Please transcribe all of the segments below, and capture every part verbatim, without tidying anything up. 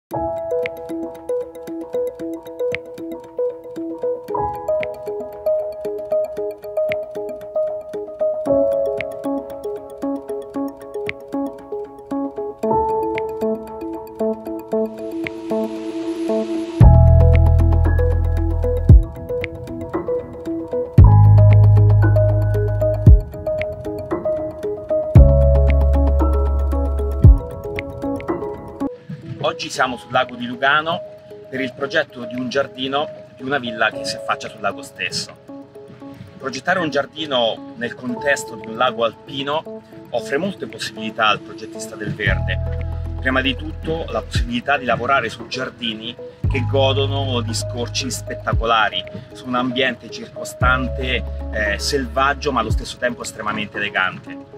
Oggi siamo sul lago di Lugano per il progetto di un giardino di una villa che si affaccia sul lago stesso. Progettare un giardino nel contesto di un lago alpino offre molte possibilità al progettista del verde. Prima di tutto la possibilità di lavorare su giardini che godono di scorci spettacolari, su un ambiente circostante eh, selvaggio ma allo stesso tempo estremamente elegante.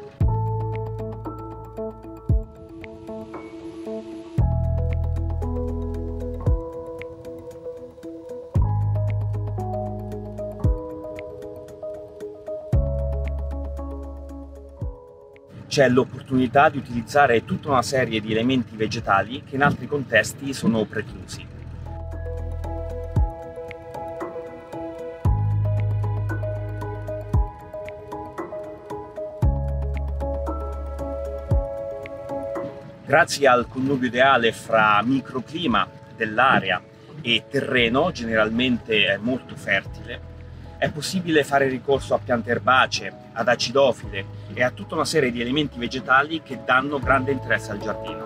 C'è l'opportunità di utilizzare tutta una serie di elementi vegetali che in altri contesti sono preclusi. Grazie al connubio ideale fra microclima dell'area e terreno, generalmente molto fertile, è possibile fare ricorso a piante erbacee, ad acidofile e a tutta una serie di elementi vegetali che danno grande interesse al giardino.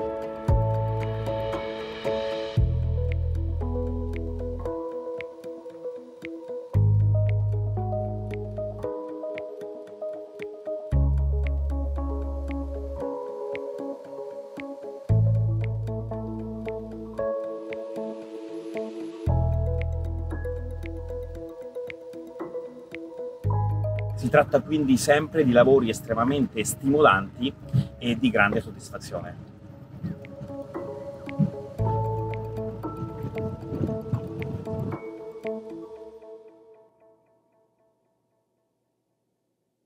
Si tratta quindi sempre di lavori estremamente stimolanti e di grande soddisfazione.